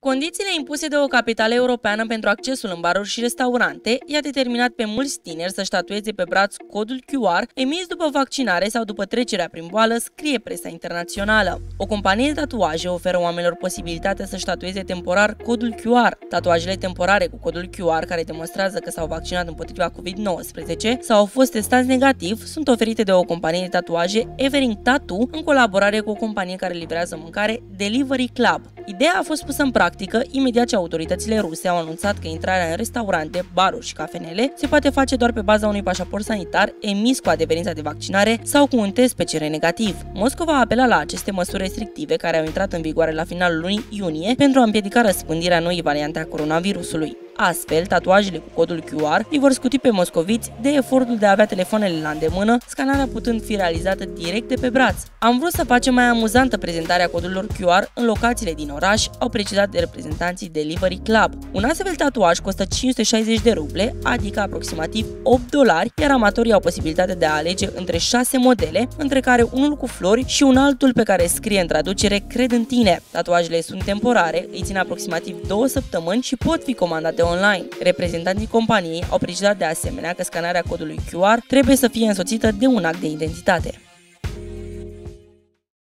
Condițiile impuse de o capitală europeană pentru accesul în baruri și restaurante i-a determinat pe mulți tineri să-și tatueze pe braț codul QR emis după vaccinare sau după trecerea prin boală, scrie presa internațională. O companie de tatuaje oferă oamenilor posibilitatea să-și tatueze temporar codul QR. Tatuajele temporare cu codul QR care demonstrează că s-au vaccinat împotriva COVID-19 sau au fost testați negativ sunt oferite de o companie de tatuaje, Evering Tattoo, în colaborare cu o companie care livrează mâncare, Delivery Club. Ideea a fost pusă în practică imediat ce autoritățile ruse au anunțat că intrarea în restaurante, baruri și cafenele se poate face doar pe baza unui pașaport sanitar emis cu adeverința de vaccinare sau cu un test PCR negativ. Moscova a apelat la aceste măsuri restrictive care au intrat în vigoare la finalul lunii iunie pentru a împiedica răspândirea noii variante a coronavirusului. Astfel, tatuajele cu codul QR îi vor scuti pe moscoviți de efortul de a avea telefoanele la îndemână, scanarea putând fi realizată direct de pe braț. Am vrut să facem mai amuzantă prezentarea codurilor QR în locațiile din oraș, au precizat de reprezentanții Delivery Club. Un astfel tatuaj costă 560 de ruble, adică aproximativ $8, iar amatorii au posibilitatea de a alege între 6 modele, între care unul cu flori și un altul pe care scrie în traducere "Cred în tine". Tatuajele sunt temporare, îi țin aproximativ 2 săptămâni și pot fi comandate online. Reprezentanții companiei au precizat de asemenea că scanarea codului QR trebuie să fie însoțită de un act de identitate.